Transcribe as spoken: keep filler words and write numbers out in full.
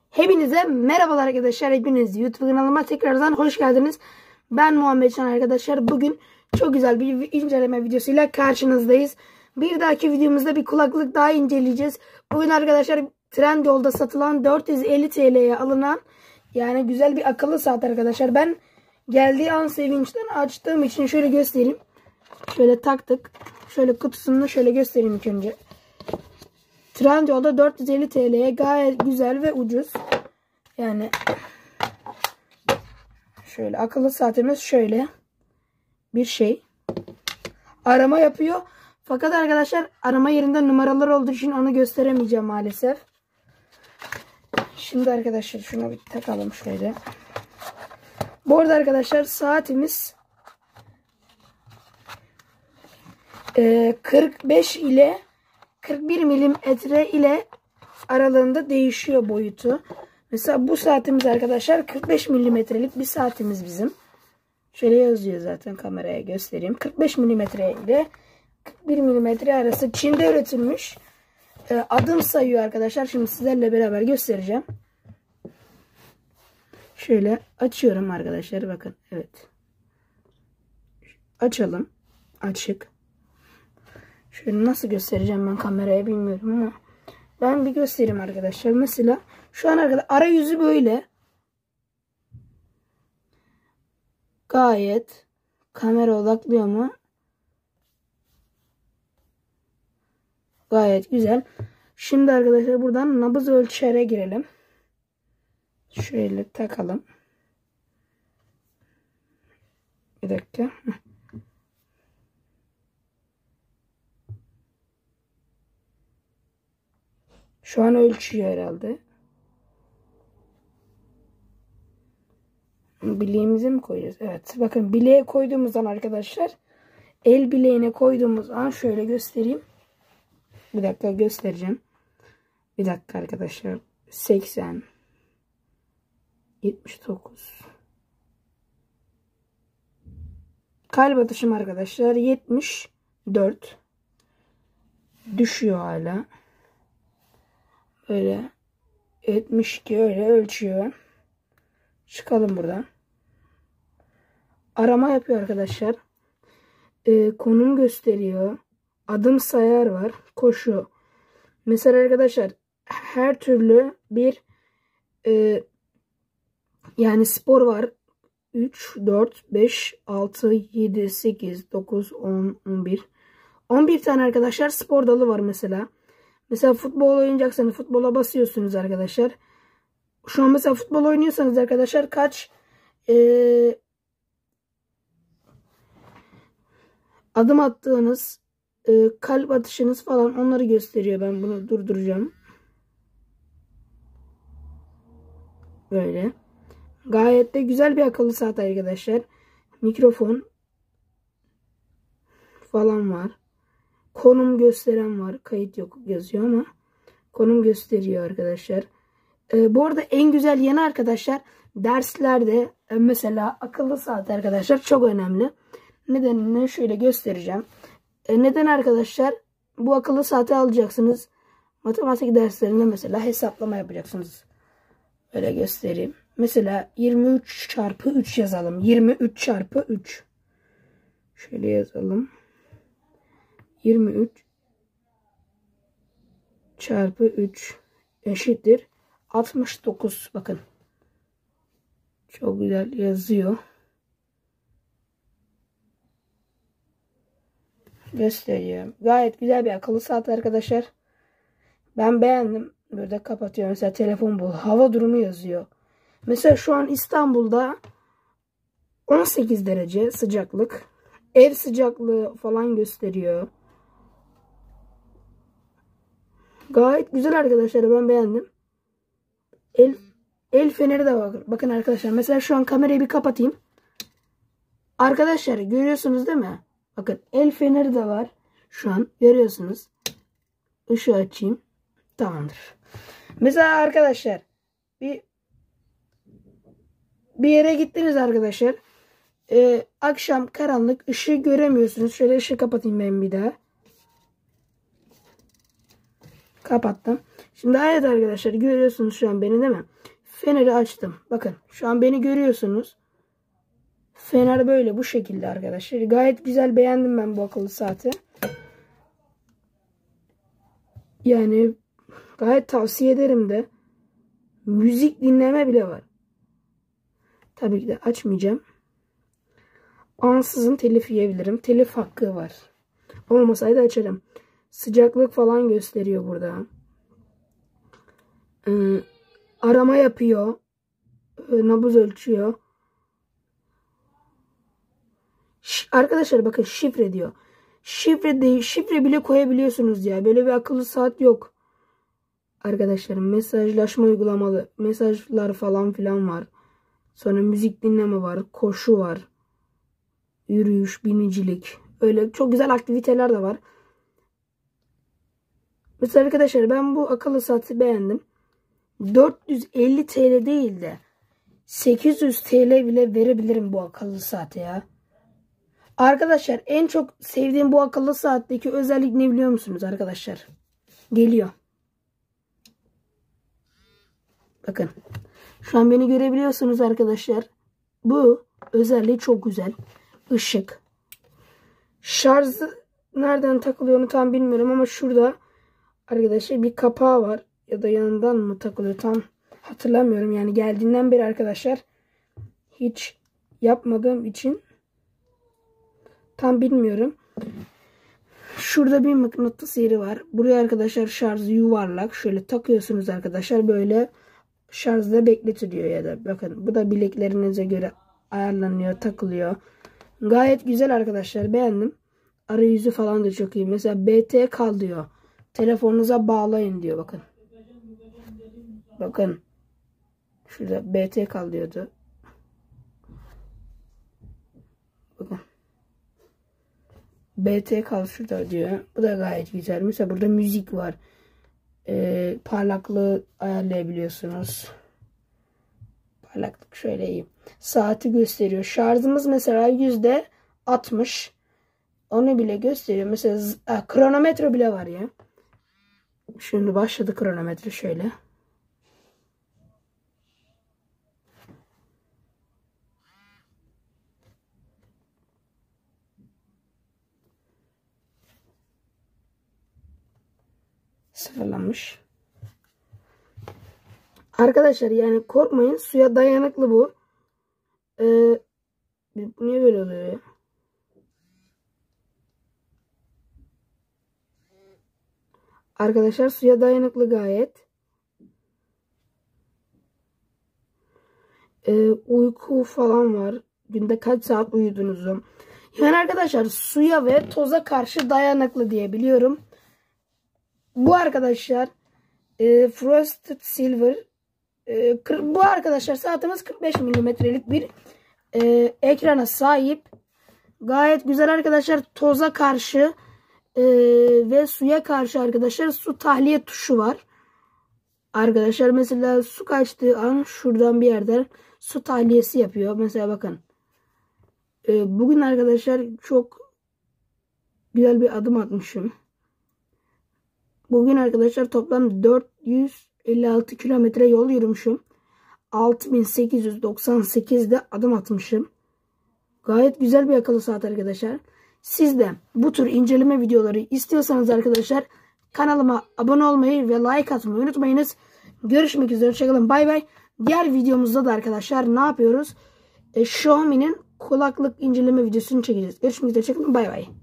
Hepinize merhabalar arkadaşlar. Hepiniz YouTube kanalıma tekrardan hoş geldiniz. Ben Muhammed Can arkadaşlar. Bugün çok güzel bir inceleme videosuyla karşınızdayız. Bir dahaki videomuzda bir kulaklık daha inceleyeceğiz. Bugün arkadaşlar Trendyol'da satılan dört yüz elli T L'ye alınan yani güzel bir akıllı saat arkadaşlar. Ben geldiği an sevinçten açtığım için şöyle göstereyim. Şöyle taktık. Şöyle kutusunu şöyle göstereyim ilk önce. Trendyol'da dört yüz elli T L'ye gayet güzel ve ucuz. Yani şöyle akıllı saatimiz şöyle bir şey. Arama yapıyor. Fakat arkadaşlar arama yerinde numaralar olduğu için onu gösteremeyeceğim maalesef. Şimdi arkadaşlar şunu bir takalım şöyle. Bu arada arkadaşlar saatimiz kırk beş ile kırk bir milimetre ile aralığında değişiyor boyutu. Mesela bu saatimiz arkadaşlar kırk beş milimetrelik bir saatimiz bizim. Şöyle yazıyor zaten, kameraya göstereyim. kırk beş milimetre ile kırk bir milimetre arası Çin'de üretilmiş. Ee, adım sayıyor arkadaşlar. Şimdi sizlerle beraber göstereceğim. Şöyle açıyorum arkadaşlar. Bakın. Evet. Açalım. Açık. Şöyle nasıl göstereceğim ben kameraya bilmiyorum ama ben bir göstereyim arkadaşlar. Mesela şu an arkadaşlar arayüzü böyle. Gayet kamera odaklıyor mu? Gayet güzel. Şimdi arkadaşlar buradan nabız ölçere girelim. Şöyle takalım. Bir dakika. Şu an ölçüyor herhalde. Bileğimize mi koyacağız? Evet. Bakın bileğe koyduğumuzdan arkadaşlar el bileğine koyduğumuz an şöyle göstereyim. Bir dakika göstereceğim. Bir dakika arkadaşlar. seksen yetmiş dokuz kalp atışım arkadaşlar yetmiş dört. Düşüyor hala. Böyle yetmiş iki öyle ölçüyor. Çıkalım buradan. Arama yapıyor arkadaşlar. Ee, konum gösteriyor. Adım sayar var. Koşu. Mesela arkadaşlar her türlü bir e, yani spor var. üç, dört, beş, altı, yedi, sekiz, dokuz, on, on bir. on bir tane arkadaşlar spor dalı var mesela. Mesela futbol oynayacaksanız futbola basıyorsunuz arkadaşlar. Şu an mesela futbol oynuyorsanız arkadaşlar kaç e, adım attığınız, e, kalp atışınız falan onları gösteriyor. Ben bunu durduracağım. Böyle. Gayet de güzel bir akıllı saat arkadaşlar. Mikrofon falan var. Konum gösteren var. Kayıt yok yazıyor ama konum gösteriyor arkadaşlar. Ee, bu arada en güzel yanı arkadaşlar derslerde e, mesela akıllı saat arkadaşlar çok önemli. Nedenini şöyle göstereceğim. E, neden arkadaşlar? Bu akıllı saati alacaksınız. Matematik derslerinde mesela hesaplama yapacaksınız. Böyle göstereyim. Mesela yirmi üç çarpı üç yazalım. yirmi üç çarpı üç. Şöyle yazalım. yirmi üç çarpı üç eşittir altmış dokuz. Bakın. Çok güzel yazıyor. Gösteriyor. Gayet güzel bir akıllı saat arkadaşlar. Ben beğendim. Böyle kapatıyorum. Mesela telefon bul. Hava durumu yazıyor. Mesela şu an İstanbul'da on sekiz derece sıcaklık. Ev sıcaklığı falan gösteriyor. Gayet güzel arkadaşlar. Ben beğendim. El, el feneri de var. Bakın arkadaşlar. Mesela şu an kamerayı bir kapatayım. Arkadaşlar görüyorsunuz değil mi? Bakın el feneri de var. Şu an görüyorsunuz. Işığı açayım. Tamamdır. Mesela arkadaşlar bir bir yere gittiniz arkadaşlar. Ee, akşam karanlık, ışığı göremiyorsunuz. Şöyle ışığı kapatayım ben bir daha. Kapattım. Şimdi evet arkadaşlar görüyorsunuz şu an beni değil mi? Feneri açtım. Bakın şu an beni görüyorsunuz. Fener böyle bu şekilde arkadaşlar. Gayet güzel, beğendim ben bu akıllı saati. Yani gayet tavsiye ederim de. Müzik dinleme bile var. Tabii ki de açmayacağım. Ansızın telif yiyebilirim. Telif hakkı var. Olmasaydı açarım. Sıcaklık falan gösteriyor burada. Ee, arama yapıyor. Ee, nabız ölçüyor. Ş arkadaşlar bakın şifre diyor. Şifre değil, şifre bile koyabiliyorsunuz ya. Böyle bir akıllı saat yok. Arkadaşlarım mesajlaşma uygulamalı. Mesajlar falan filan var. Sonra müzik dinleme var. Koşu var. Yürüyüş, binicilik. Öyle çok güzel aktiviteler de var. Mesela arkadaşlar ben bu akıllı saati beğendim. dört yüz elli TL değil de sekiz yüz TL bile verebilirim bu akıllı saate ya. Arkadaşlar en çok sevdiğim bu akıllı saatteki özellik ne biliyor musunuz arkadaşlar? Geliyor. Bakın. Şu an beni görebiliyorsunuz arkadaşlar. Bu özelliği çok güzel. Işık. Şarjı nereden takılıyor onu tam bilmiyorum ama şurada arkadaşlar bir kapağı var. Ya da yanından mı takılıyor tam hatırlamıyorum. Yani geldiğinden beri arkadaşlar hiç yapmadığım için tam bilmiyorum. Şurada bir mıknatıs yeri var. Buraya arkadaşlar şarjı yuvarlak. Şöyle takıyorsunuz arkadaşlar. Böyle şarjda bekletiliyor ya da bakın bu da bileklerinize göre ayarlanıyor, takılıyor. Gayet güzel arkadaşlar, beğendim. Arayüzü falan da çok iyi. Mesela B T kal diyor. Telefonunuza bağlayın diyor bakın. Bakın. Şurada B T kal diyordu. Bakın. B T kal şurada diyor. Bu da gayet güzel. Mesela burada müzik var. Ee, parlaklığı ayarlayabiliyorsunuz. Parlaklık şöyle iyi. Saati gösteriyor. Şarjımız mesela yüzde altmış. Onu bile gösteriyor. Mesela a, kronometre bile var ya. Şimdi başladı kronometre şöyle. Sıfırlanmış. Arkadaşlar yani korkmayın. Suya dayanıklı bu. Ee, niye böyle oluyor ya? Arkadaşlar suya dayanıklı gayet. Ee, uyku falan var. Günde kaç saat uyuduğunuzu. Yani arkadaşlar suya ve toza karşı dayanıklı diye biliyorum. Bu arkadaşlar e, Frosted Silver. E, bu arkadaşlar saatimiz kırk beş milimetrelik bir e, ekrana sahip. Gayet güzel arkadaşlar. Toza karşı e, ve suya karşı arkadaşlar su tahliye tuşu var. Arkadaşlar mesela su kaçtığı an şuradan bir yerden su tahliyesi yapıyor. Mesela bakın. E, bugün arkadaşlar çok güzel bir adım atmışım. Bugün arkadaşlar toplam dört yüz elli altı kilometre yol yürümüşüm. altı bin sekiz yüz doksan sekizde adım atmışım. Gayet güzel bir akıllı saat arkadaşlar. Siz de bu tür inceleme videoları istiyorsanız arkadaşlar kanalıma abone olmayı ve like atmayı unutmayınız. Görüşmek üzere. Hoşçakalın. Bay bay. Diğer videomuzda da arkadaşlar ne yapıyoruz? E, Xiaomi'nin kulaklık inceleme videosunu çekeceğiz. Görüşmek üzere. Hoşçakalın. Bay bay.